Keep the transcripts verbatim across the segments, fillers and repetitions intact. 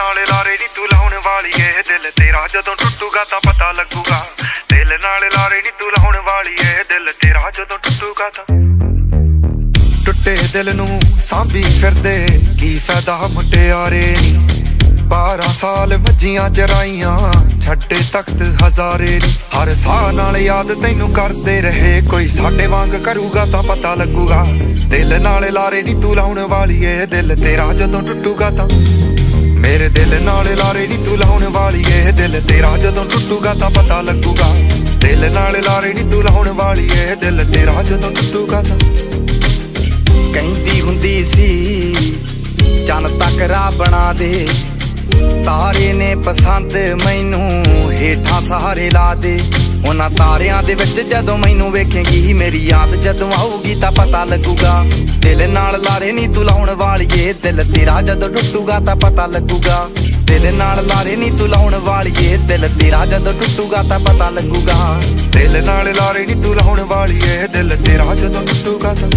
नाले लारे नी तू लाउण वाली ए दिल तेरा जदों टुटूगा तां पता लगूगा। दिल नाले लारे नी तू लाउण वाली ए दिल तेरा जदों टुटूगा तां। टुटे दिल नूं सांभी फिरदे की फायदा मुटियारे नी। बारह साल भजियां चराइयां छड्डे तख्त हजारे नी। हर साह नाल याद तैनू करदे रहे कोई साडे वांग करूगा तां पता लगूगा। दिल नाले लारे नी तू लाउण वाली ए दिल तेरा जदों टुटूगा तां। मेरे दिल नाले लारे नी तू लाउण वाली ए दिल तेरा जदों टुटूगा तां पता लगूगा। दिल नाले लारे नी तू लाउण वाली ए दिल तेरा जदों टुटूगा तां। कहंदी हुंदी सी चन तक राह बना दे, तारे ने पसंद मैनू हेठां सहारे ला दे। उन्हां तारियां दे विच जदों मैनू वेखेंगी मेरी याद जदों आऊगी तां पता लगूगा। दिल नाल लारे नी तू लाउण वाली ए दिल तेरा जदों टुटूगा तां पता लगूगा। दिल नाल लारे नी तू लाउण वाली ए दिल तेरा जदों टुटूगा तां पता लगूगा। दिल नाल लारे नी तू लाउण वाली ए दिल तेरा जदों टुटूगा तां।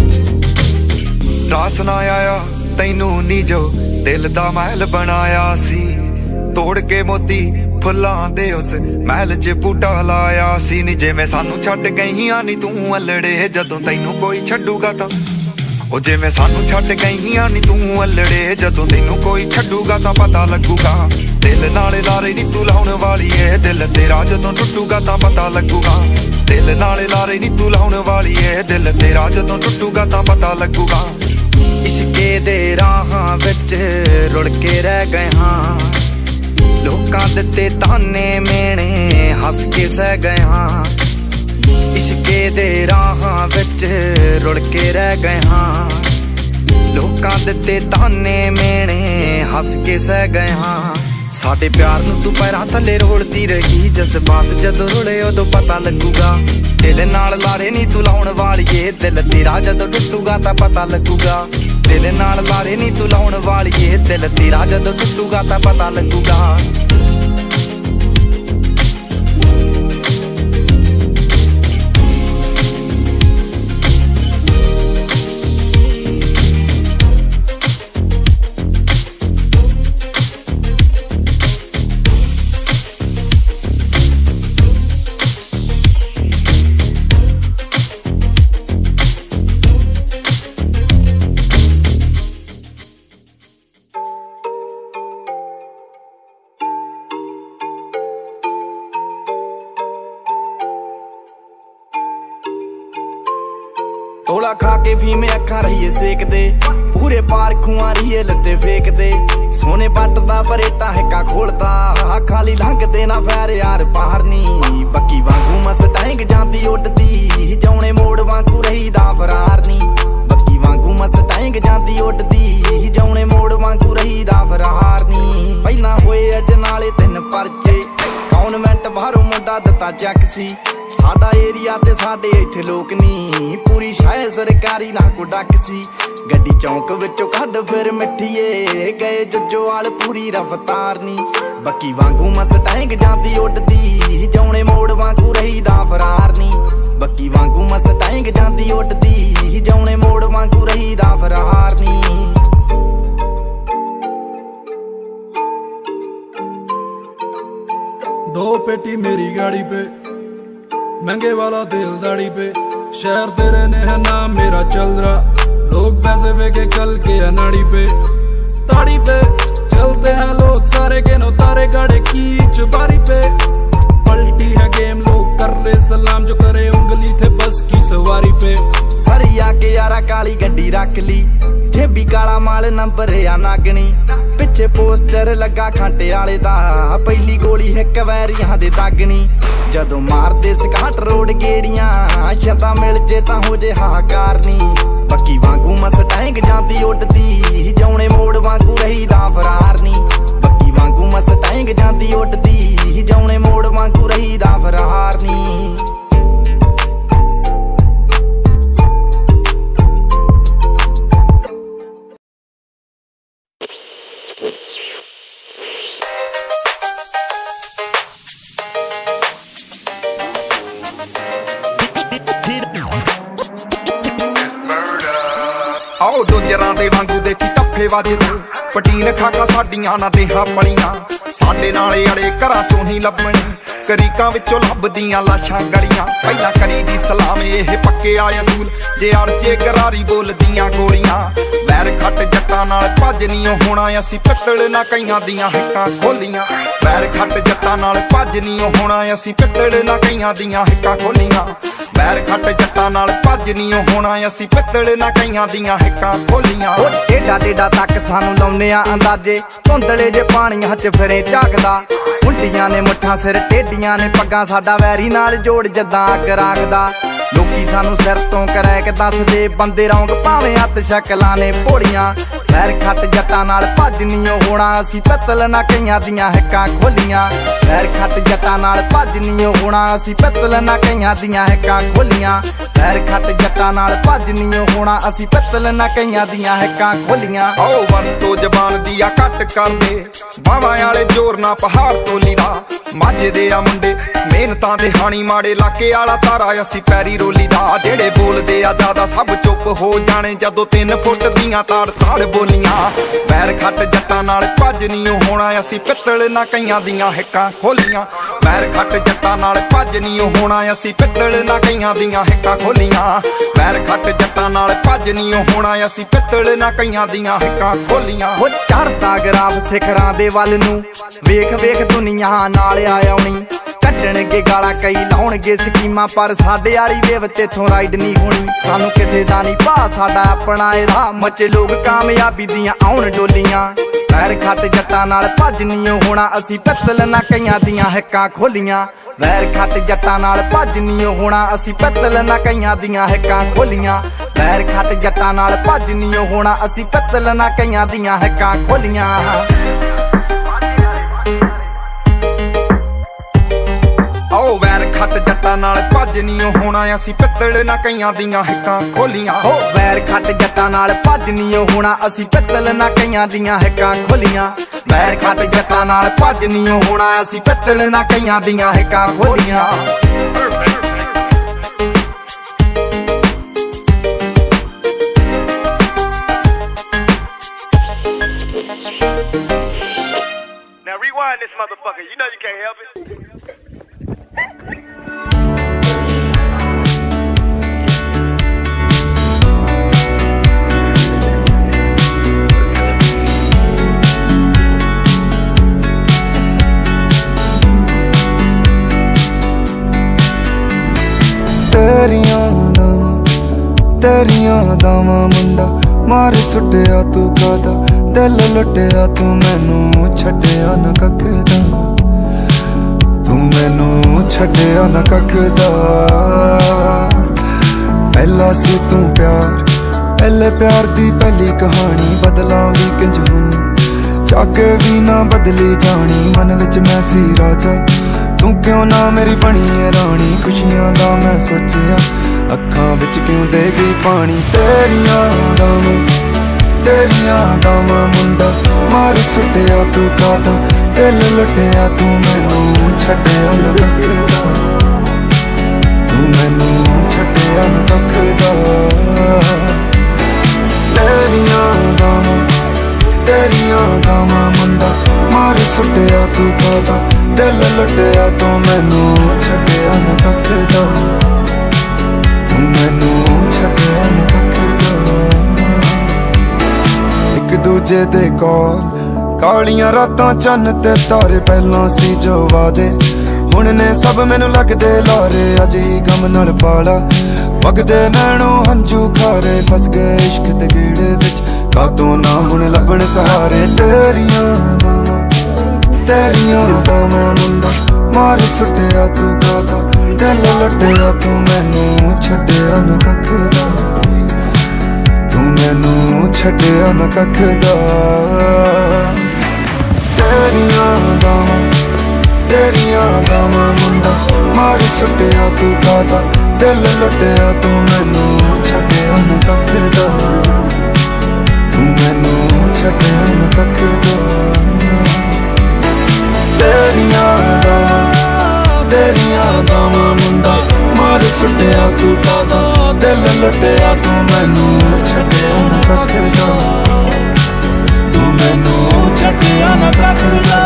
रास ना आया तैनू नी जो दिल दा महल बनाया सी, तोड़ के मोती फुल्लां दे उस महल च बूटा लाया सी। नी जिवें सानू छड्ड गईयां नी तू अल्लड़े जदों तैनू कोई छड्डूगा तां। ओ जिवें सानू छड्ड गईयां नी तू अल्लड़े जदों तैनू कोई छड्डूगा तां पता लगूगा। दिल नाले लारे नी तू लाउण वाली ए दिल तेरा जदों टुटूगा तां पता लगूगा। दिल नाले लारे नी तू लाउण वाली ए दिल तेरा जदों टुटूगा तां पता लगूगा। इश्के दे राहां विच रुड़ के रह गए हां, लोकां दित्ते ताने मेणे हस के सह गए हां। इश्के दे राहां विच रुड़ के रह गए हां, लोकां दित्ते ताने मेणे हस के सह गए हां। साडे प्यार नूं तू पैरां थल्ले रोलदी रही, जज्बात जदों रुले उदों पता लगूगा। दिल नाल लारे नी तू लाउण वाली ए दिल तेरा जदों टुटूगा तां पता लगूगा। दिल नाल लारे नी तू लाउण वाली ए दिल तेरा जदों टुटूगा तां पता लगूगा। तोला खा के भी में अखा रहीए सेकदे, पूरे पार खुआ रहीए लत्ते फेकदे। सोने पट दा परेटा हिक्का खोलदा, खाली लंघदे ना पैर यार पार नी। बक्की वांगू मसटैंग जांदी उडदी, जौने मोड़ वांगू रही दा फरार नी। बक्की वांगू मसटैंग जांदी उडदी, जौने मोड़ वांगू रही दा फरार नी। पहला होए अज नाले तिन परचे, कॉन्वेंट बाहरों मुंडा दिता चैक सी। साडा एरिया ते साडे इत्थे लोक नी, पूरी शाय सरकारी ना को डक सी। गड्डी चौंक विचों कढ फिर मिठीए, गए जुज्जोवाल पूरी रफ्तार नी। बक्की वांगू मसटैंग जांदी उडदी, जौने मोड़ वांगू रही दा फरार नी। बक्की वांगू मसटैंग जांदी उडदी, जौने मोड़ वांगू रही दा फरार नी। दो पेटी मेरी गाड़ी पे, महंगे वाला तेल दाढ़ी पे। शहर तेरे ने है नाम मेरा चल रहा, लोग पैसे फेंके कल के अनाड़ी पे। ताड़ी पे चलते हैं लोग सारे के नो तारे गाड़े की चुबारी पे। पलटी है गेम लोग कर रहे सलाम, जो करे उंगली थे बस की सवारी पे। सरिया के यारा काली गड्डी रख ली, ठेबी काला माल नंबर या नागनी। पिछे पोस्टर लगा खांटे आले दा, पहली गोली है कवैरियां दे दागनी। जदों मारदे सकाट रोड गेड़ियां, छता मिल जे तां हो जे हाहाकार नी। बक्की वांगू मसटैंग जांदी उडदी, जौने मोड़ वांगू रही दा फरार नी। बक्की वांगू मसटैंग जांदी उडदी, जौने मोड़ वांगू रही दा फरार नी। आओ डोजरां दे वांगू देखी टप्फे ਇਹ ਵੱਜਦੇ ਪਟੀਨ ਖਾਕਾ ਸਾਡੀਆਂ ਨਾ ਦੇਹਾਂ ਪਲੀਆਂ ਸਾਡੇ ਨਾਲੇ ਅੜੇ ਘਰਾਂ ਚੋਂ ਨਹੀਂ ਲੱਭਣੇ ਕਰੀਕਾਂ ਵਿੱਚੋਂ ਲੱਭਦੀਆਂ ਲਾਸ਼ਾਂ ਗਲੀਆਂ ਪਹਿਲਾਂ ਕਰੀ ਦੀ ਸਲਾਮ ਇਹ ਪੱਕੇ ਆ ਅਸੂਲ ਜੇ ਅੜਚੇ ਕਰਾਰੀ ਬੋਲਦੀਆਂ ਗੋਲੀਆਂ ਵੈਰ ਖੱਟ ਜੱਟਾਂ ਨਾਲ ਭੱਜ ਨਹੀਂ ਹੋਣਾ ਅਸੀਂ ਪਿੱਤਲ ਨਾ ਕਈਆਂ ਦੀਆਂ ਹਿੱਕਾਂ ਖੋਲੀਆਂ ਵੈਰ ਖੱਟ ਜੱਟਾਂ ਨਾਲ ਭੱਜ ਨਹੀਂ ਹੋਣਾ ਅਸੀਂ ਪਿੱਤਲ ਨਾ ਕਈਆਂ ਦੀਆਂ ਹਿੱਕਾਂ ਖੋਲੀਆਂ ਵੈਰ ਖੱਟ ਜੱਟਾਂ ਨਾਲ ਭੱਜ ਨਹੀਂ ਹੋਣਾ ਅਸੀਂ ਪਿੱਤਲ ਨਾ ਕਈਆਂ ਦੀਆਂ ਹਿੱਕਾਂ ਖੋਲੀਆਂ ਓ ਏਡਾ ਡੇਡਾ ਤੱਕ ਸਾਨੂੰ ਲਾਉਨੇ ਆ ਅੰਦਾਜ਼ੇ ਧੁੰਦਲੇ ਜੇ ਪਾਣੀਆਂ 'ਚ ਫਿਰੇ ਝਾਕਦਾ ਹੁੰਡੀਆਂ ਨੇ ਮੁੱਠਾਂ ਸਿਰ ਟੇਡੀਆਂ ਨੇ ਪੱਗਾਂ ਸਾਡਾ ਵੈਰੀ ਨਾਲ ਜੋੜ ਜਦਾਂ ਅੱਗ ਰਾਗਦਾ ਲੋਕੀ ਸਾਨੂੰ ਸਿਰ ਤੋਂ ਕਰੈਕ ਦੱਸਦੇ ਬੰਦੇ ਰੌਂਗ ਭਾਵੇਂ ਹੱਥ ਸ਼ਕਲਾਂ ਨੇ ਭੋਲੀਆਂ ਵੈਰ ਖੱਟ ਜੱਟਾਂ ਨਾਲ ਭੱਜ ਨਹੀਂ ਹੋਣਾ ਅਸੀਂ ਪਿੱਤਲ ਨਾ ਕਈਆਂ ਦੀਆਂ ਹਿੱਕਾਂ ਖੋਲੀਆਂ ਵੈਰ ਖੱਟ ਜੱਟਾਂ ਨਾਲ ਭੱਜ ਨਹੀਂ ਹੋਣਾ ਅਸੀਂ ਪਿੱਤਲ ਨਾ ਕਈਆਂ ਦੀਆਂ ਹਿੱਕਾਂ ਖੋਲੀਆਂ ਵੈਰ ਖੱਟ ਜੱਟਾਂ ਨਾਲ ਭੱਜ ਨਹੀਂ ਹੋਣਾ ਅਸੀਂ ਪਿੱਤਲ ਨਾ ਕਈਆਂ ਦੀਆਂ ਹਿੱਕਾਂ ਖੋਲੀਆਂ ਆਓ ਵਰਤੋ ਜ਼ਬਾਨ ਦੀ ਆ ਘੱਟ ਕਰਦੇ ਬਾਵਾਂ ਵਾਲੇ ਜ਼ੋਰ ਨਾ ਪਹਾੜ ਤੋਂ ਲੀਦਾ ਮਾਝੇ ਆ ਮੁੰਡੇ ਮਿਹਨਤਾਂ ਦੇ ਹਾਣੀ ਮਾੜੇ ਇਲਾਕੇ ਵਾਲਾ ਤਾਰਾ ਅਸੀਂ ਪੈਰੀ ਰੋਲੀ ਦਾ ਜਿਹੜੇ ਬੋਲਦੇ ਆ ਜ਼ਿਆਦਾ ਸਭ ਚੁੱਪ ਹੋ ਜਾਣੇ ਜਦੋਂ ਤਿੰਨ ਫੁੱਟ ਦੀਆਂ ਤਾੜ ਤਾੜ ਬੋਲੀਆਂ ਵੈਰ ਖੱਟ ਜੱਟਾਂ ਨਾਲ ਭੱਜ ਨਹੀਂ ਹੋਣਾ ਅਸੀਂ ਪਿੱਤਲ ਨਾ ਕਈਆਂ ਦੀਆਂ ਹਿੱਕਾਂ ਖੋਲੀਆਂ ਵੈਰ ਖੱਟ ਜੱਟਾਂ ਨਾਲ ਭੱਜ ਨਹੀਂ ਹੋਣਾ ਅਸੀਂ ਪਿੱਤਲ ਨਾ ਕਈਆਂ ਦੀਆਂ ਹਿੱਕਾਂ ਖੋਲੀਆਂ ਵੈਰ ਖੱਟ ਜੱਟਾਂ ਨਾਲ ਭੱਜ ਨਹੀਂ ਹੋਣਾ ਅਸੀਂ ਪਿੱਤਲ ਨਾ ਕਈਆਂ ਦੀਆਂ ਹਿੱਕਾਂ ਖੋਲੀਆਂ ਉਹ ਚੜਦਾ ਗਰਾਫ ਸਿਖਰਾਂ ਦੇ ਵੱਲ ਨੂੰ ਵੇਖ ਵੇਖ ਦੁਨੀਆ ਨਾਲ ਆ ਆਉਣੀ ਕੱਢਣਗੇ ਗਾਲਾਂ ਕਈ ਲਾਉਣਗੇ ਸਕੀਮਾਂ ਪਰ ਸਾਡੇ ਵਾਲੀ ਵੇਵ ਤੇਥੋਂ ਰਾਈਡ ਨਹੀਂ ਹੋਣੀ ਸਾਨੂੰ ਕਿਸੇ ਦਾ ਨਹੀਂ ਭਾ ਸਾਡਾ ਆਪਣਾ ਇਹ ਰਾਹ ਮੱਚੇ ਲੋਕ ਕਾਮਯਾਬੀ ਦੀਆਂ ਆਉਣ ਡੋਲੀਆਂ ਵੈਰ ਖੱਟ ਜੱਟਾਂ ਨਾਲ ਭੱਜ ਨਹੀਂ ਹੋਣਾ ਅਸੀਂ ਪਿੱਤਲ ਨਾ ਕਈਆਂ ਦੀਆਂ ਹਿੱਕਾਂ ਖੋਲੀਆਂ ਵੈਰ ਖੱਟ ਜੱਟਾਂ ਨਾਲ ਭੱਜ ਨਹੀਂ ਹੋਣਾ ਅਸੀਂ ਪਿੱਤਲ ਨਾ ਕਈਆਂ ਦੀਆਂ ਹਿੱਕਾਂ ਖੋਲੀਆਂ ਵੈਰ ਖੱਟ ਜੱਟਾਂ ਨਾਲ ਭੱਜ ਨਹੀਂ ਹੋਣਾ ਅਸੀਂ ਪਿੱਤਲ ਨਾ ਕਈਆਂ ਦੀਆਂ ਹਿੱਕਾਂ ਖੋਲੀਆਂ ਆਓ ਵੈਰ ਖੱਟ ਜੱਟਾਂ ਨਾਲ ਭੱਜ ਨਹੀਂ ਹੋਣਾ ਅਸੀਂ ਪਿੱਤਲ ਨਾ ਕਈਆਂ ਦੀਆਂ ਹਿੱਕਾਂ ਖੋਲੀਆਂ ਹੋ ਵੈਰ ਖੱਟ ਜੱਟਾਂ ਨਾਲ ਭੱਜ ਨਹੀਂ ਹੋਣਾ ਅਸੀਂ ਪਿੱਤਲ ਨਾ ਕਈਆਂ ਦੀਆਂ ਹਿੱਕਾਂ ਖੋਲੀਆਂ ਵੈਰ ਖੱਟ ਜੱਟਾਂ ਨਾਲ ਭੱਜ ਨਹੀਂ ਹੋਣਾ ਅਸੀਂ ਪਿੱਤਲ ਨਾ ਕਈਆਂ ਦੀਆਂ ਹਿੱਕਾਂ ਖੋਲੀਆਂ Now rewind this motherfucker, you know you can't help it. तेरियां दावां तेरियां दावां मुंडा मार सुटिया तू कादा दिल लुटिया तू मैनू छड्डिया ना कख दा तू मैनू छड्डिया ना कख दा पहला सी तू प्यार पहले प्यार दी पहली कहानी बदलां भी किंज हुनी चाके भी ना बदली जानी मन विच मैं सी राजा तू क्यों ना मेरी बनी है रानी खुशियां दा मैं सोचिया अखां विच क्यों दे गई पानी तेरियां दावां तेरियां दावां मुंडा मार सुटिया तू कादा दिल लुटिया तू मैनू छड्डिया ना कख दा तू मैनू छड्डिया ना कख दा तेरियां दावां तेरियां दावां मुंडा मार सुटिया तू कादा दिल लुटिया तू मैनू छड्डिया ना कख दा तू मैनू छड्डिया ना कख दा एक दूजे दे कोल कालियां रातां चन्न ते तारे पहलों सी जो वादे हुण ने सब मैनू लगदे लारे अज ही गम नाल पाला वगदे नैणों हंजू खारे फस गए इश्क दे गेड़े विच कातों ना हुण लभण सहारे तेरियां दावां तेरियां दावां मुंडा मार सुटिया तू कादा दिल लुटिया तू मैनू छड्डिया ना कख दा तू मैनू छड्डिया ना कख दा तेरियां दावां तेरियां दावां मुंडा मार सुटिया तू कादा दिल लुटिया तू मैनू छड्डिया ना कख दा तू मैनू छड्डिया ना कख दा तेरियां दावां तेरियां दावां मुंडा मार सुटिया तू कादा दिल लुटिया तू मैनू छड्डिया ना कख दा तू मैनू छड्डिया ना रख ला।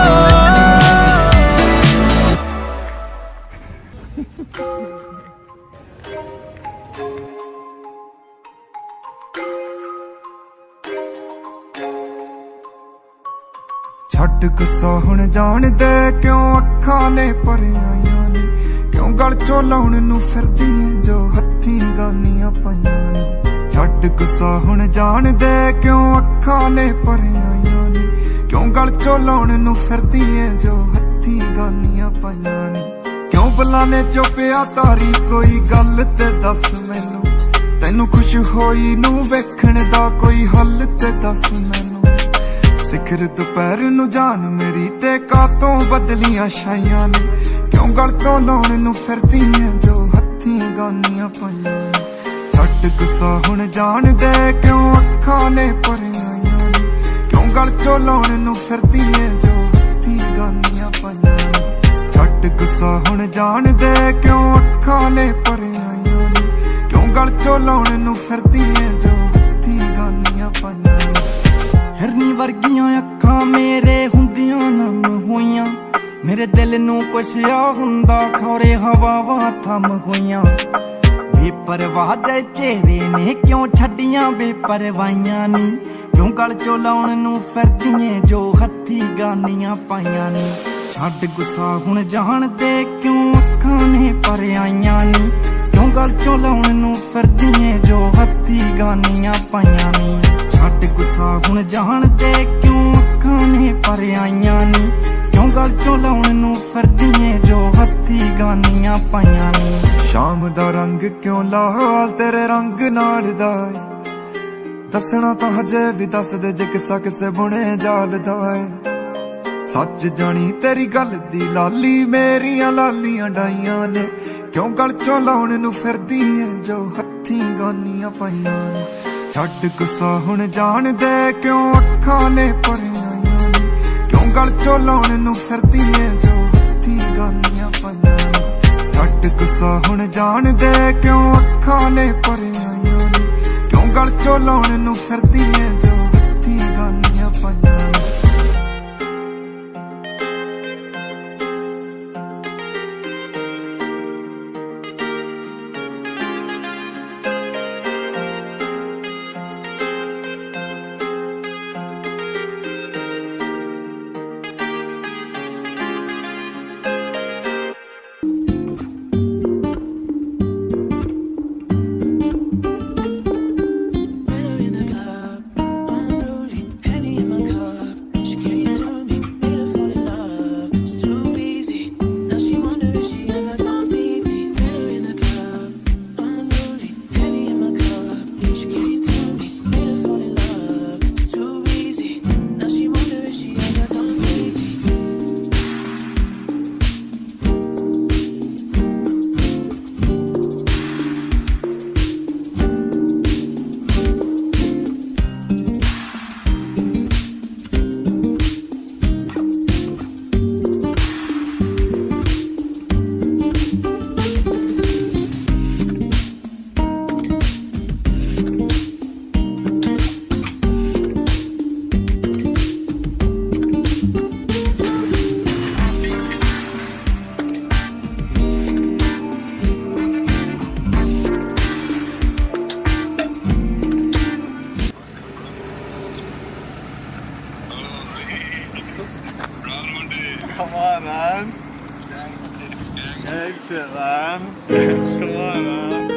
छड्ड गुस्सा हुण जान दे क्यों अखां ने भरियां ने, क्यों गल चों लाउण नूं फिरदी ऐ जो हत्थी गानियां पाइयां ने। छड्ड गुस्सा हुण जान दे क्यों अखां ने भरियां ने, क्यों गल चों लाउण नूं फिरदी ऐ जो हत्थी गानियां पाइयां ने। क्यों बुलाने चुपिया तारी कोई गल ते दस मैनू, तैनू खुश होई नूं वेखण दा कोई हल ते दस मैनू। सिखर दोपहर नू जान मेरी ते कातों बदलियां छाइयां ने, क्यों गल तो लाउण नू फिरदी ऐ जो हत्थी गानियां पाइयां ने। छड्ड गुस्सा हुण जान दे क्यों अखां ने भरियां ने, क्यों गल चों लाउण नू फिरदी ऐ जो हत्थी गानियां पाइयां ने। छड्ड गुस्सा हुण जान दे क्यों अखां ने भरियां ने, क्यों गल चों लाउण नू फिरदी ऐ जो हत्थी गानियां पाइयां ने। हिरनी वर्गियां अखां मेरे हुंदियां नम होइयां, मेरे दिल नू कुछ आ हुंदा खौरे हवावां थम होइयां। बेपरवाह दे चेहरे ने क्यों छड्डियां बेपरवाहियां नी, क्यों गल चों लाउण नू फिरदियां जो हत्थी गानियां पाइयां नी। छड्ड गुस्सा हुण जान दे क्यों अखां ने भरियां नी, क्यों गल चों लाउण नू फिरदियां जो हत्थी गानियां पाइयां नी। छड्ड गुस्सा हुण जान दे क्यों अखां ने भरियां नी, क्यों गल चों लाउण नू फिरदियां जो हत्थी गानियां पाइयां नी। शाम दा रंग क्यों लाल तेरे रंग नाल दा ऐ, दसना तां हजे भी दस दे जे किसा किसे बुने जाल दा ऐ। सच जानी तेरी गल दी लाली मेरियां लालियां डाइयां ने, क्यों गल चों लाउण नू फिरदी ऐ जो हत्थी गानियां पाइयां ने। छड्ड गुस्सा हुण जान दे क्यों अखां ने भरियां ने, क्यों गल चों लाउण नू फिरदी ऐ जो हत्थी गानियां पाइयां ने। छड्ड गुस्सा हुण जान दे क्यों अखां ने भरियां ने, क्यों गल चों लाउण नू फिरदी ऐ जो हत्थी गानियां पाइयां ने। Come on, man. Gang shit, man. Come on, man.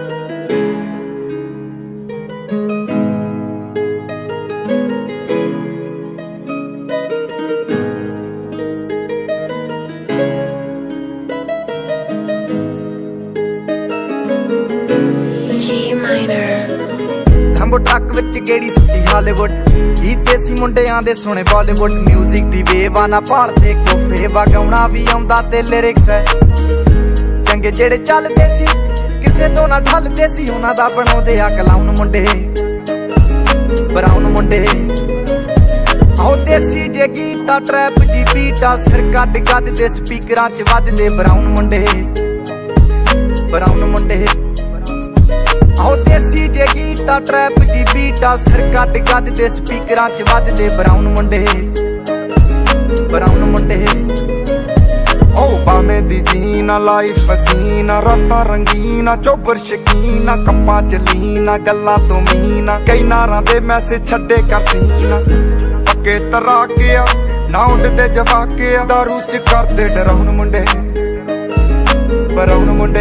G minor. Lambo truck विच गेड़ी सुट्टी हालीवुड, जी देसी मुंडियां दे सुने बॉलीवुड। म्यूजिक दी वेव ना भालदे कोफे, गाउणा भी आउंदा ते लिरिक्स है चंगे जेड़े चलदे सी, किसे तो ना ढलदे सी। उन्हां दा बनाउंदे आ क्लाउन मुंडे, ब्राउन मुंडे। आओ देसी जे गीता ट्रैप जी बीटा, सिर कट कट दे स्पीकरां च वजदे ब्राउन मुंडे, ब्राउन मुंडे। आओ देसी जे गीता कीता ट्रैप जी बीटा सिर कट गजदे स्पीकरां च वजदे ब्राउन मुंडे ब्राउन मुंडे ओ बामे दी जीना लाइफ हसीना रातां रंगीना चोबर शकीना कप्पां च लीना गल्लां तो मीना कई नारां दे मैसेज छड्डे कर सीना पक्के तराके आ ना उडदे जवाके आ दारू च करदे डराउन मुंडे ब्राउन मुंडे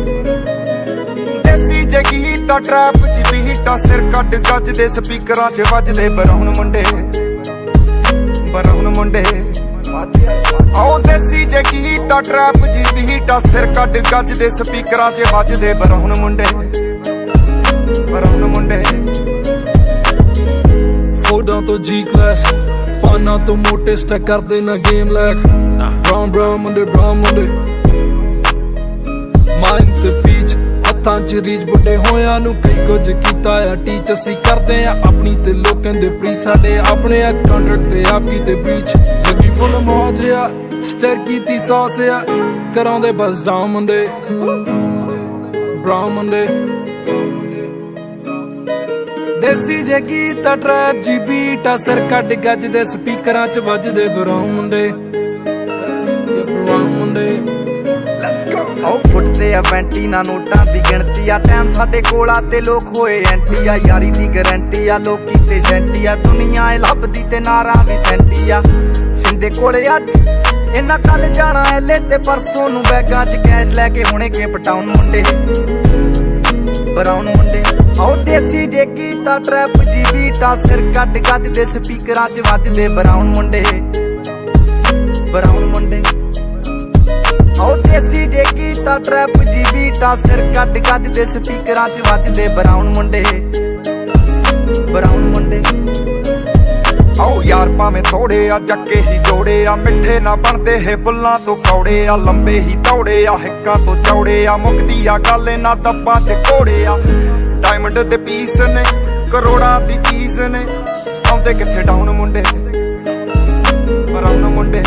देसी जे गीता ट्रैप जी बीटा सिर कट गजदे स्पीकरां च वजदे ब्राउन मुंडे ब्राउन मुंडे आओ देसी जे गीता ट्रैप जी बीटा सिर कट गजदे स्पीकरां च वजदे ब्राउन मुंडे ब्राउन मुंडे फोडां तो जी क्लास पाना तो मोटे स्टैक करदे ना गेम लैक ब्राउन ब्राउन मुंडे ब्राउन मुंडे माइंड ते पीच हत्थां च रीच बुड्ढे होयां नू कई कुछ कीता आ टीच असी करदे आ अपनी ते लोकें दे प्री साडे अपने आ कॉन्ट्रैक्ट ते आप कीते ब्रीच लगी फुल मौज आ स्टर कीती सॉस आ करांदे बस डाउन मुंडे ब्राउन मुंडे देसी जे गीता ट्रैप जी बीटा सिर कट गजदे स्पीकरां च वजदे ब्राउन मुंडे ब्राउन मुंडे आओ फुटते आ पैंटी ना नोटां दी गिणती आ टाइम साडे कोल आ ते लोक होए एंटी आ यारी दी गारंटी आ लोकी ते सेंटी आ दुनिया ए लभदी ते नारां भी सेंटी आ शिंदे कोले अज इन्ना कल जाना एले ते परसों नू बैगां च कैश लैके हुणे केप टाउन मुंडे ब्राउन मुंडे आओ देसी जे गीता ट्रैप जी बीटा सिर कट गजदे स्पीकरां च वजदे ब्राउन मुंडे ब्राउन मुंडे आओ देसी जे गीता ट्रैप जी बीटा सिर कट गजदे स्पीकरां च वजदे ब्राउन मुंडे ब्राउन मुंडे आओ यार भावें थोड़े आ जक्के ही जोड़े आ मिठे ना बनदे हे बुल्लां तो कौड़े आ लंबे ही दौड़े आ हिक्कां तो चौड़े आ मुकदी आ गल ना दब्बां च घोड़े आ डायमंड दे पीस ने करोड़ां दी चीज ने आउंदे किथे डाउन मुंडे ब्राउन मुंडे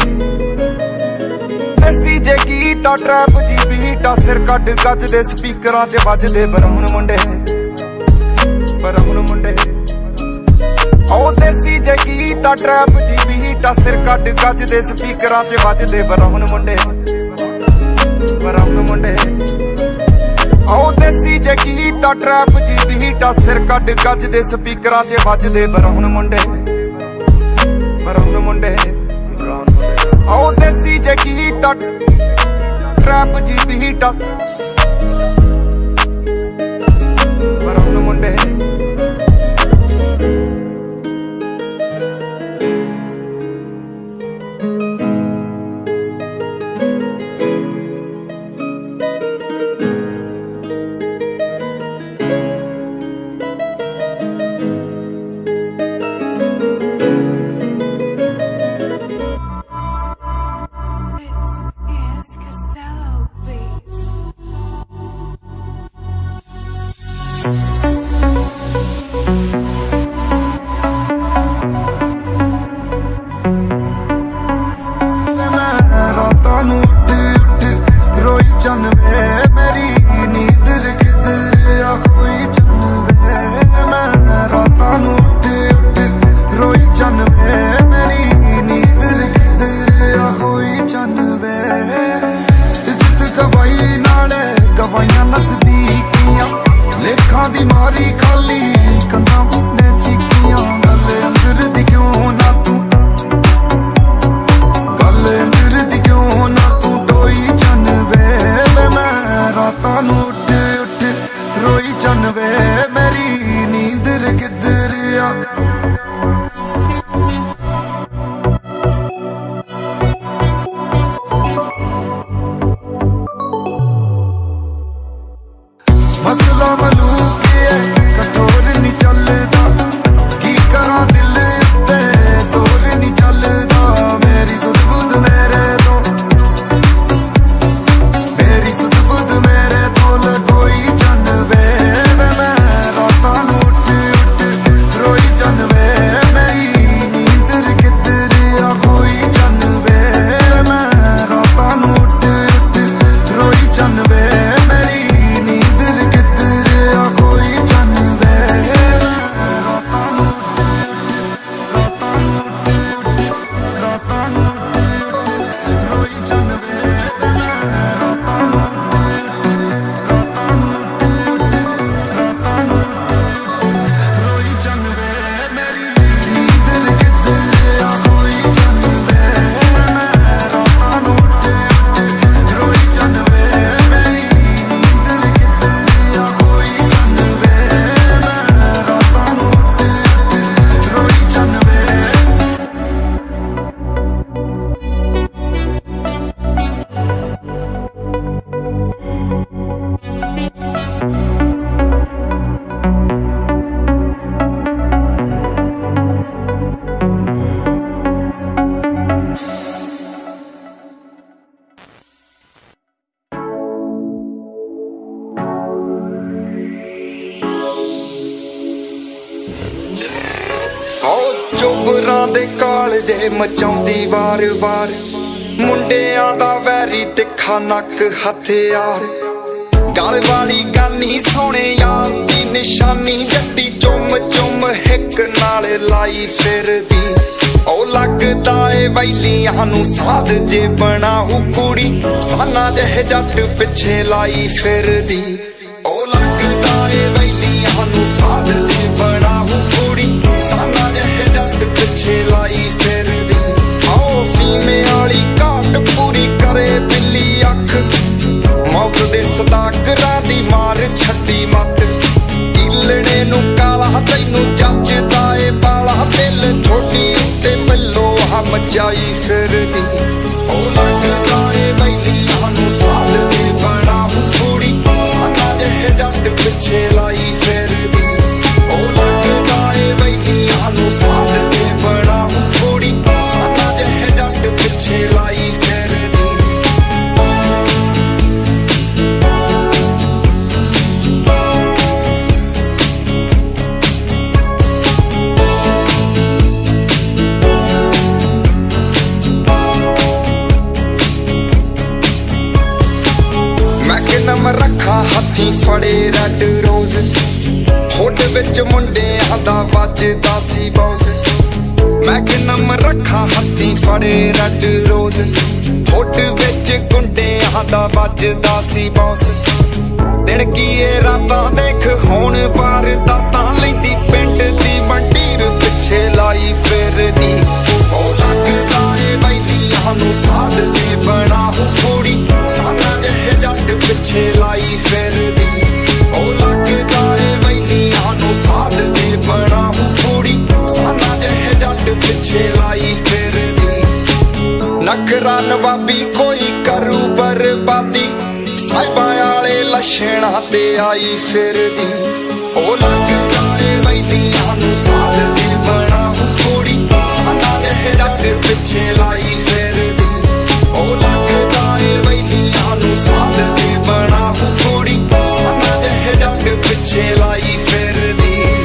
देसी जे गीता ट्रैप जी बीटा सिर कट गजदे स्पीकरां च वजदे ब्राउन मुंडे ब्राउन मुंडे आओ देसी जे गीता ट्रैप जी बीटा सिर कट गजदे स्पीकरां च वजदे ब्राउन मुंडे ब्राउन मुंडे आओ देसी जे गीता ट्रैप जी बीटा सिर कट गजदे स्पीकरां च वजदे ब्राउन मुंडे ब्राउन मुंडे आओ देसी जे गीता ट्रैप जी बीटा ब्राउन मुंडे रातां नूं ਚੋਬਰਾਂ ਦੇ ਕਾਲਜੇ ਮਚਾਉਂਦੀ ਵਾਰ-ਵਾਰ ਮੁੰਡਿਆਂ ਦਾ ਵੈਰੀ ਤਿੱਖਾ ਨੱਕ ਹਥਿਆਰ ਗਲ ਵਾਲੀ ਗਾਨੀ ਸੋਹਣੇ ਯਾਰ ਦੀ ਨਿਸ਼ਾਨੀ ਜੱਟੀ ਚੁੰਮ ਚੁੰਮ ਹਿੱਕ ਨਾਲ ਲਾਈ ਫਿਰਦੀ ਉਹ ਲੱਗਦਾ ਏ ਵੈਲੀਆਂ ਨੂੰ ਸਾਧ ਜੇ ਬਣਾਉ ਕੁੜੀ ਸਾਨਾ ਜਿਹੇ ਜੱਟ ਪਿੱਛੇ ਲਾਈ ਫਿਰਦੀ ਉਹ ਲੱਗਦਾ ਏ ਵੈਲੀਆਂ ਨੂੰ ਸਾਧ ਜੇ ਬਣਾਉ ਕੁੜੀ ਸਾਨਾ ਜਿਹੇ ਜੱਟ ਪਿੱਛੇ ਲਾਈ ਫਿਰਦੀ ਆਓ ਫੀਮੇ ਵਾਲੀ ਘਾਟ ਪੂਰੀ ਕਰੇ ਬਿੱਲੀ ਅੱਖ ਮੌਤ ਦੇ ਸਦਾਗਰਾਂ ਦੀ ਮਾਰ ਛੱਡੀ ਮੱਤ ਇਲੜੇ ਨੂੰ ਕਾਲਾ ਤੈਨੂੰ ਜੱਜਦਾ ਏ ਬਾਲਾ ਦਿਲ ਠੋਡੀ ਉੱਤੇ ਮੱਲੋ ਹਮ ਜਾਈ ਫਿਰਦੀ ਉਹ ਲੱਗਦਾ ਏ ਵੈਲੀਆਂ ਨੂੰ ਸਾਧ ਦੇ ਬਣਾਉ ਕੁੜੀ ਸਾਨਾ ਜਿਹੇ ਜੱਟ ਪਿੱਛੇ ਲਾਈ ਫਿਰਦੀ ਉਹ ਲੱਗਦਾ ਏ ਵੈਲੀਆਂ ਨੂੰ ਸਾਧ ਦੇ ਬਣਾਉ ਕੁੜੀ ਸਾਨਾ ਜਿਹੇ ਜੱਟ ਪਿੱਛੇ ਲਾਈ ਫਿਰਦੀ ਨਮ ਰੱਖਾ ਹੱਥੀ ਫੜੇ ਰੈਡ ਰੋਜ਼ ਹੋਟ ਵਿੱਚ ਮੁੰਡਿਆਂ ਦਾ ਵੱਜਦਾ ਸੀ ਬੌਸ ਮੈਂ ਕਿ ਨਮ ਰੱਖਾ ਹੱਥੀ ਫੜੇ ਰੈਡ ਰੋਜ਼ ਹੋਟ ਵਿੱਚ ਗੁੰਡਿਆਂ ਦਾ ਵੱਜਦਾ ਸੀ ਬੌਸ ਦਿੜਕੀਏ ਰਾਤਾਂ ਦੇਖ ਹੁਣ ਵਾਰਦਾਤਾਂ ਲੈਂਦੀ ਪਿੰਡ ਦੀ ਮੰਡੀਰ ਪਿੱਛੇ ਲਾਈ ਫਿਰਦੀ ਉਹ ਲੱਗਦਾ ਏ ਵੈਲੀਆਂ ਨੂੰ ਸਾਧ ਦੇ ਬਣਾਉ ਕੁੜੀ ਸਾਨਾ ਜਿਹੇ ਜੱਟ ਪਿੱਛੇ ਲਾਈ ਫਿਰਦੀ ਉਹ ਲੱਗਦਾ ਏ ਵੈਲੀਆਂ ਨੂੰ ਸਾਧ ਦੇ ਬਣਾਉ ਕੁੜੀ ਸਾਨਾ ਜਿਹੇ ਜੱਟ ਪਿੱਛੇ ਲਾਈ ਫਿਰਦੀ ਨਖਰਾ ਨਵਾਬੀ ਕੋਈ ਕਰੂ ਬਰਬਾਦੀ ਸਾਹਿਬਾਂ ਵਾਲੇ ਲੱਛਣਾਂ ਤੇ ਆਈ ਫਿਰਦੀ ਉਹ ਲੱਗਦਾ ਏ ਵੈਲੀਆਂ ਨੂੰ ਸਾਧ ਦੇ ਬਣਾਉ ਕੁੜੀ ਸਾਨਾ ਜਿਹੇ ਜੱਟ ਪਿੱਛੇ ਲਾਈ ਫਿਰਦੀ ਉਹ ਲੱਗਦਾ ਏ ਵੈਲੀਆਂ ਨੂੰ ਸਾਧ ਦੇ ਬਣਾਉ ਕੁੜੀ ਸਾਨਾ ਜਿਹੇ ਜੱਟ ਪਿੱਛੇ ਲਾਈ ਫਿਰਦੀ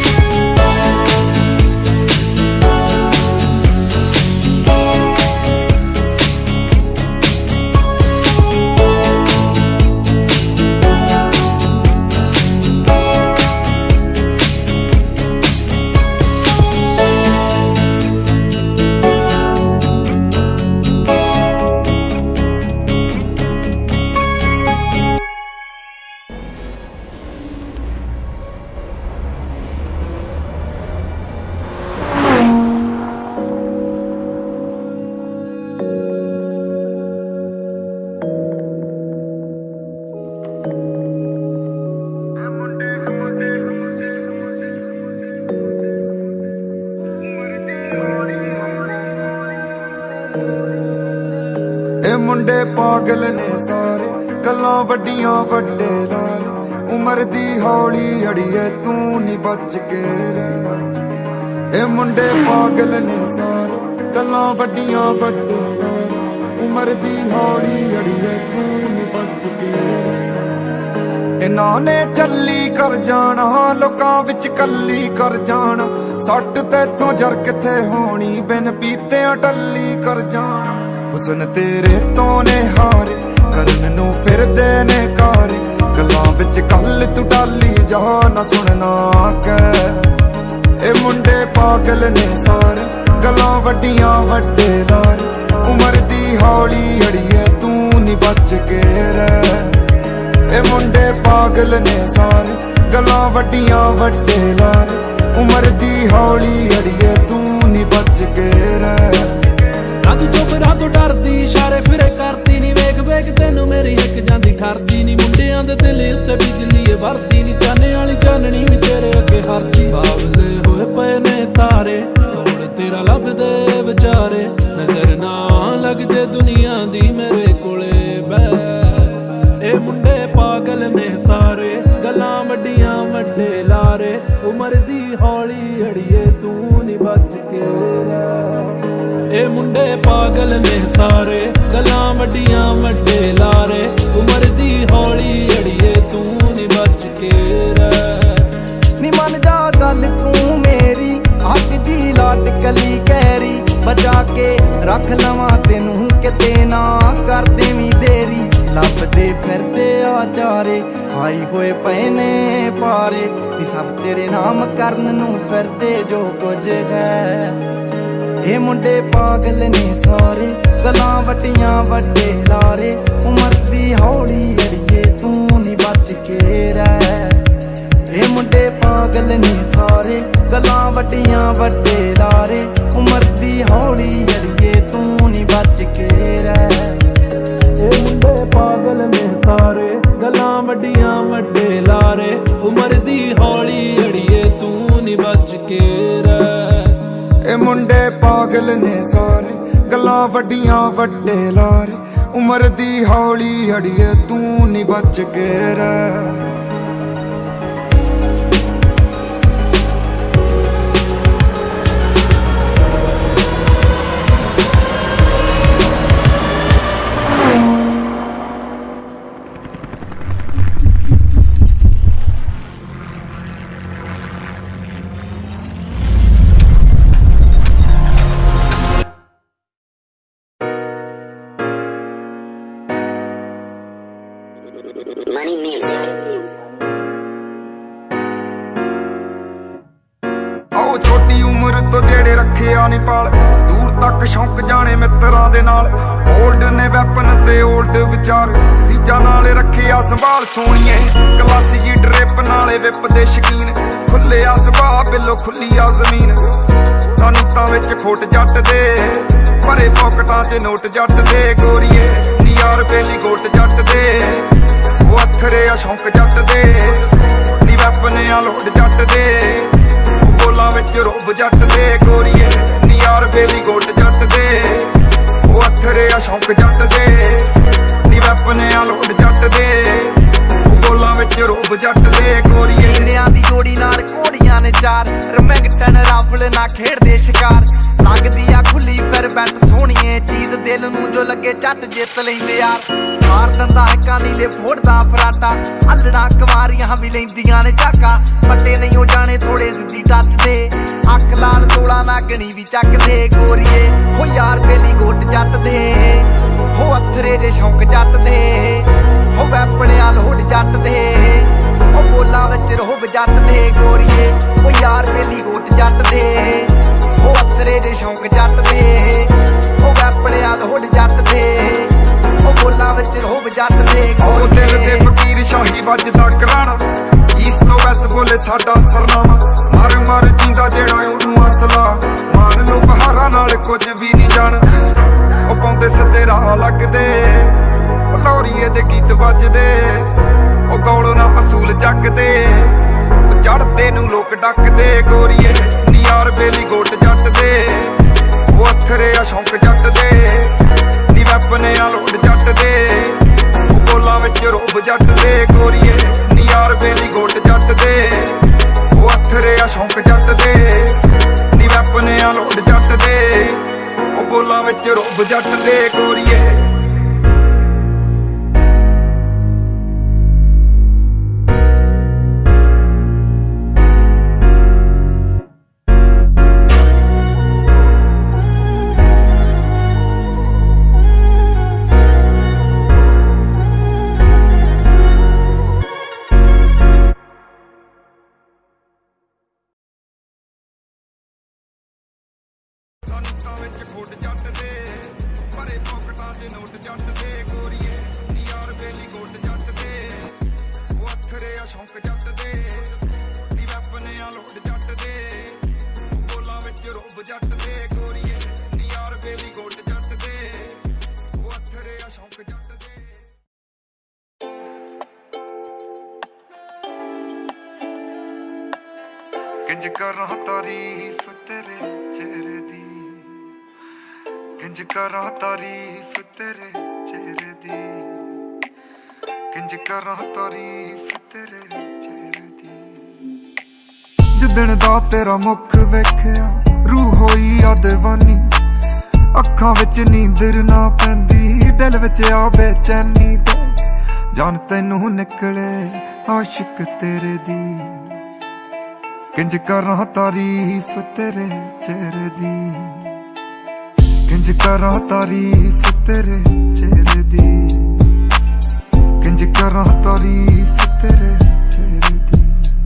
ਮੁੰਡੇ ਪਾਗਲ ਨੇ ਸਾਰੇ ਗੱਲਾਂ ਵੱਡੀਆਂ ਵੱਡੇ ਲਾਰੇ ਉਮਰ ਦੀ ਹੌਲੀ ਅੜੀਏ ਤੂੰ ਨੀ ਬਚ ਕੇ ਰਹਿ ਇਹ ਮੁੰਡੇ ਪਾਗਲ ਨੇ ਸਾਰੇ ਗੱਲਾਂ ਵੱਡੀਆਂ ਵੱਡੇ ਲਾਰੇ ਉਮਰ ਦੀ ਹੌਲੀ ਅੜੀਏ ਤੂੰ ਨੀ ਬਚ ਕੇ ਰਹਿ ਇਹਨਾਂ ਨੇ ਚੱਲੀ ਕਰ ਜਾਣਾ ਲੋਕਾਂ ਵਿੱਚ ਕੱਲੀ ਕਰ ਜਾਣਾ ਸੱਟ ਤੇਥੋਂ ਜਰ ਕਿੱਥੇ ਹੋਣੀ ਬਿਨ ਪੀਤਿਆਂ ਟੱਲੀ ਕਰ ਜਾਣਾ ਹੁਸਨ ਤੇਰੇ ਤੋਂ ਨੇ ਹਾਰੇ ਕਰਨ ਨੂੰ ਫਿਰਦੇ ਨੇ ਕਾਰੇ ਗੱਲਾਂ ਵਿੱਚ ਕੱਲ ਤੂੰ ਡਾਲੀ ਜਾ ਨਾ ਸੁਣਨਾ ਕਹਿ ਇਹ ਮੁੰਡੇ ਪਾਗਲ ਨੇ ਸਾਰੇ ਗੱਲਾਂ ਵੱਡੀਆਂ ਵੱਡੇ ਲਾਰੇ ਉਮਰ ਦੀ ਹੌਲੀ ਅੜੀਏ ਤੂੰ ਨੀ ਬਚ ਕੇ ਰਹਿ ਇਹ ਮੁੰਡੇ ਪਾਗਲ ਨੇ ਸਾਰੇ ਗੱਲਾਂ ਵੱਡੀਆਂ ਵੱਡੇ ਲਾਰੇ ਉਮਰ ਦੀ ਹੌਲੀ ਅੜੀਏ ਤੂੰ ਨੀ ਬਚ ਕੇ ਰਹਿ ਤੂੰ ਚੋਬਰਾਂ ਤੋਂ ਡਰਦੀ ਇਸ਼ਾਰੇ ਫਿਰੇ ਕਰਦੀ ਨੀ ਵੇਖ ਵੇਖ ਤੈਨੂੰ ਮੇਰੀ ਹਿੱਕ ਜਾਂਦੀ ਖਰਦੀ ਨੀ ਮੁੰਡਿਆਂ ਦੇ ਦਿਲ ਉੱਤੇ ਬਿਜਲੀ ਏ ਵਰਦੀ ਨੀ ਚਾਨੇ ਵਾਲੀ ਚਾਨਣੀ ਵੀ ਤੇਰੇ ਅੱਗੇ ਹਰਦੀ ਬਾਵਲੇ ਹੋਏ ਪਏ ਨੇ ਤਾਰੇ ਤੋੜ ਤੇਰਾ ਲੱਭਦੇ ਵਿਚਾਰੇ ਨਜ਼ਰ ਨਾ ਲੱਗ ਜੇ ਦੁਨੀਆ ਦੀ ਮੇਰੇ ਕੋਲੇ ਬੈ ਇਹ ਮੁੰਡੇ ਪਾਗਲ ਨੇ ਸਾਰੇ ਗੱਲਾਂ ਵੱਡੀਆਂ ਵੱਡੇ ਲਾਰੇ ਉਮਰ ਦੀ ਹੌਲੀ ਅੜੀਏ ਤੂੰ ਨੀ ਬਚ ਕੇ ਇਹ ਮੁੰਡੇ ਪਾਗਲ ਨੇ ਸਾਰੇ ਗੱਲਾਂ ਵੱਡੀਆਂ ਵੱਡੇ ਲਾਰੇ ਉਮਰ ਦੀ ਹੌਲੀ ਅੜੀਏ ਤੂੰ ਨੀ ਬਚ ਕੇ ਰਹਿ ਨੀ ਮੰਨ ਜਾ ਗੱਲ ਤੂੰ ਮੇਰੀ चारे आई होए पए ने पारे नी सब तेरे नाम करन नूं फिरदे जो कुछ है। ये मुंडे पागल ने सारे गल्लां वड्डियां वड्डे लारे उमर दी हौली अड़िए तू नी बच के रह। ये मुंडे पागल ने सारे गल्लां वड्डियां वड्डे लारे उमर दी हौली अड़िए तू नी बच के रह। ये मुंडे पागल ने सारे गल्लां वड्डियां वड्डे लारे उमर दी हौली अड़िए तू नी बच के रह। ए मुंडे पागल ने सारे गल्लां वड्डियां वड्डे लारे उमर दी हौली अड़िए तू नी बच के रह। Money music. आओ छोटी उम्र तो जेड़े रखे आ नी पाल दूर तक शौक जाने मित्रां दे नाल ओल्ड ने वैपन ते ओल्ड विचार रीजा नाल रखे आ संभाल सोनिए क्लासी जी ड्रिप नाले विप दे शकीन खुले आ सुभाऽ बिलो खुली आ जमीन नीतां विच खोट जट दे भरे पॉकटां च नोट जट दे गोरीए नी यार बेली गोट जट दे वो अथरे आ शौक जट दे नी वैपन आ लोड जट दे बोलां विच रोब जट दे गोरीए नी यार बेली गोट जट दे वो अथरे आ शौक जट दे नी वैपन आ लोड जट दे बोलां विच रोब जट दे गोरीए नीलियां दी जोड़ी नाल घोड़ियां ने चार रमैंगटन राफल ना खेड़दे शिकार लगदी आ खुली फिर बैट सोहणीए चीज दिल नूं जो लगे झट जित लैंदे यार मार दंदा हक्कां नीले फोड़दा फराटा अल्लड़ा कवारियां भी लैंदियां ने झाका पट्टे नहीं हो जाने थोड़े जिद्दी टच दे अख लाल तोला नागणी भी चकदे गोरीए हो यार बेली गोट जट दे हो अथरे जे शौक जट दे हो वैपने आ लोड जट दे ओ बोलां विच रोब जट दे गोरीए ओ यार बेली गोट जट दे ओ अथरे दे शौक जट दे ओ वैपने आ लोड जट दे ओ बोलां विच रोब जट दे ओ दिल दे फकीर शाही वजदा कराना ईस तो वैस बोले साडा सरनामा मर मर जींदा जेड़ा ओनू असला मान लो बहारा नाल कुछ भी नहीं जान ओ पाउंदे सदे राह लगदे ओ लौरीए दे गीत वजदे ओ गौलों ना असूल जगदे ओ चढ़दे नू लोक डकदे गोरीए नी यार बेली गोट जट दे ओ अथरे आ शौक जट दे नी वैपने आ लोड जट दे ओ बोलां विच रोब जट दे गोरीए नी यार बेली गोट जट दे ओ अथरे आ शौक जट दे नी वैपने आ लोड जट दे ओ बोलां विच रोब जट दे गोरीए खोट जट दे भरे पॉकटां च नोट जट दे गोरीए नी यार बेली गोट जट दे वो अथरे आ शौक जट दे नी वैपने आ लोड जट दे बोलां विच रोब जट दे गोरीए नी यार बेली गोट जट दे वो अथरे आ शौक जट दे। किंज करां तारीफ तेरे चेहरे दी किंज करां तारीफ तेरे चेहरे दी किंज करां तारीफ तेरे चेहरे दी जिदण दा तेरा मुख वेखिया रूह होई आ दीवानी अखां विच नींदर ना पैंदी दिल विच आ बेचैनी ते जान तैनू निकले आशिक तेरे दी किंज करां तारीफ तेरे चेहरे दी किंज करां तारीफ तेरे चेहरे दी किंज करा तारीफ तेरे चेहरे दी।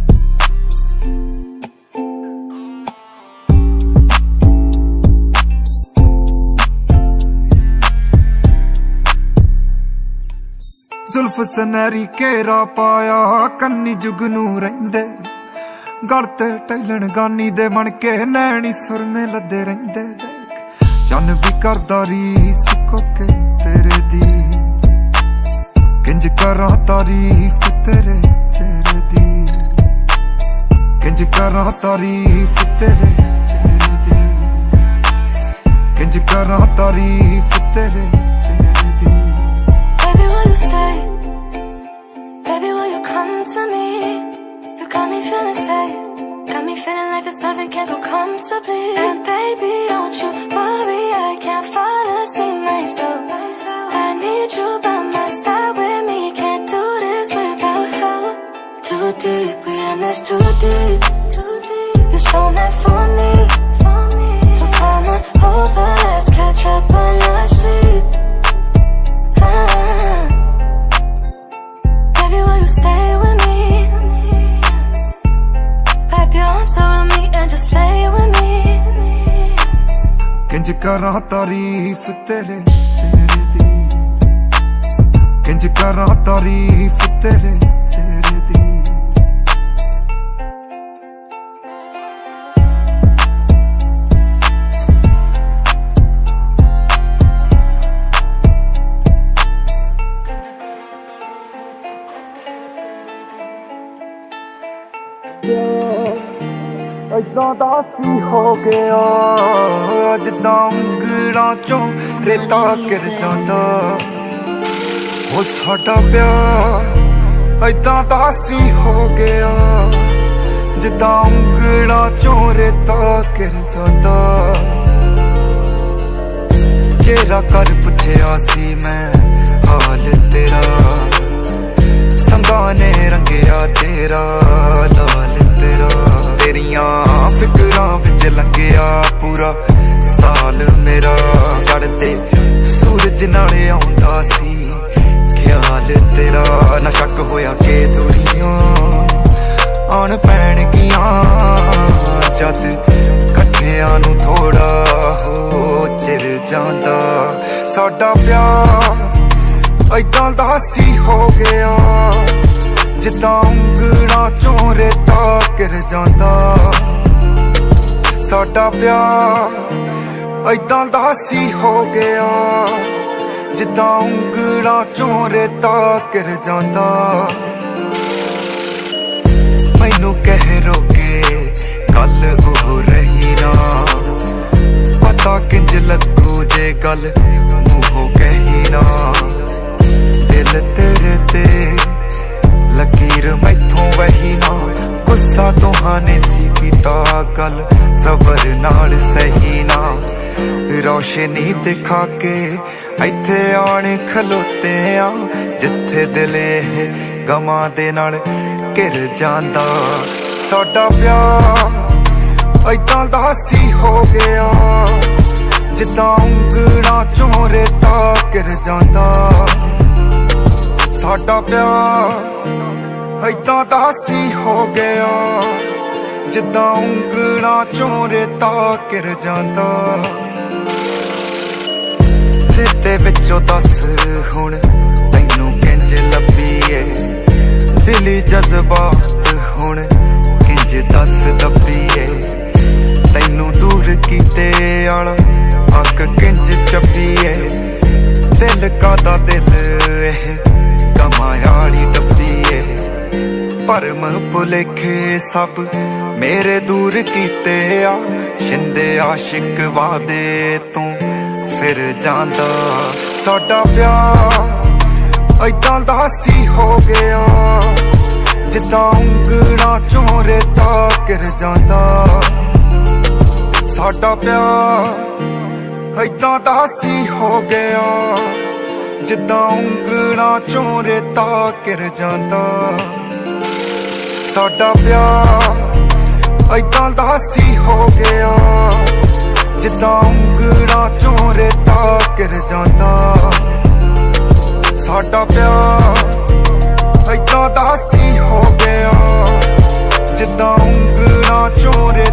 जुल्फ सनैरी घेरा पाया कन्नी जुगनू रहिंदे, गल ते टैलन गानी दे बन के नैनी सुरमे लदे रहिंदे। चन भी करदा रीस कोके तेरे दी, किंज करा तारीफ तेरे चेहरे दी, किंज करा तारीफ तेरे चेहरे दी, किंज करा तारीफ तेरे चेहरे दी। Baby, will you stay? Baby, will you come to me? You got me feeling safe, got me feeling like this heaven can't go comfortably. And baby, don't you worry, I can't fall asleep myself. I need you by my side with me, can't do this without you. Too deep, we in this too deep. You're so meant for me, so come on over, let's catch up on our sleep. Ah. Baby, will you stay with me? Wrap your arms around me and just play with me. किंज करा तारीफ तेरे चेहरे दी, किंज करा तारीफ तेरे चेहरे दी। ऐदां दा की हो गया जिद्दां ਉਂਗਲਾਂ चों रेता गिर जांदा। ओ साडा प्यार ऐदां दा सी हो गया जिद्दां ਉਂਗਲਾਂ चों रेता गिर जांदा। जेरा कर पुछया सी मैं हाल तेरा, संगा ने रंगया तेरा लाल तेरा। तेरियां फिकरां विच लंघिया पूरा साल मेरा, चढ़ते सूरज नाले आउंदा सी ख्याल तेरा। ना शक होया के दूरियां आन पैणगियां जद कट्ठियां नू थोड़ा हो चिर जांदा। साडा प्यार ऐदां दा सी हो गया जिद्दां ਉਂਗਲਾਂ चों रेता गिर जांदा। साडा प्यार ऐदां दा सी हो गया जिद्दां ਉਂਗਲਾਂ चों रेता गिर जांदा। मैनू कह रोके गल ओह रही ना, पता किंज लगू जे गल मूंहों कही ना। दिल तेरे ते लकीर मैथों वही ना, गुस्सा तुहाने सी कीता गल सबर नाल सही ना। रोशनी दिखा के इत्थे आण खलोते आ जिथे दिल गमां दे नाल घिर जांदा। साडा प्यार ऐदां दा सी हो गया जिद्दां ਉਂਗਲਾਂ चों रेता गिर जांदा। साडा प्यार ऐदां दा सी हो गया जिद्दां ਉਂਗਲਾਂ चों रेता गिर जांदा। रेते विचों दस हुण तैनू किंज लभीए, दिली जज्बात हुण किंज दस दबीए। तैनू दूर कीते आला अग किंज चबीए, दिल कादा दिल एह कमायाली डब्बीए। भरम भुलेखे सब मेरे दूर कीते आ, शिंदे आशिक वादे तू फिर जांदा। साडा प्यार ऐदां दा सी हो गया जिद्दां ਉਂਗਲਾਂ चों रेता गिर जांदा। साडा प्यार ऐदां दा सी हो गया जिद्दां ਉਂਗਲਾਂ चों रेता गिर जांदा। साडा प्यार ऐदां दा सी हो गया जिद्दां ਉਂਗਲਾਂ चों रेता गिर जांदा। साडा प्यार ਪਤਾਸੀ ਹੋ ਗਿਆ ਜਿੱਦਾਂ ਉਂਗਲਾਂ ਚੋਂ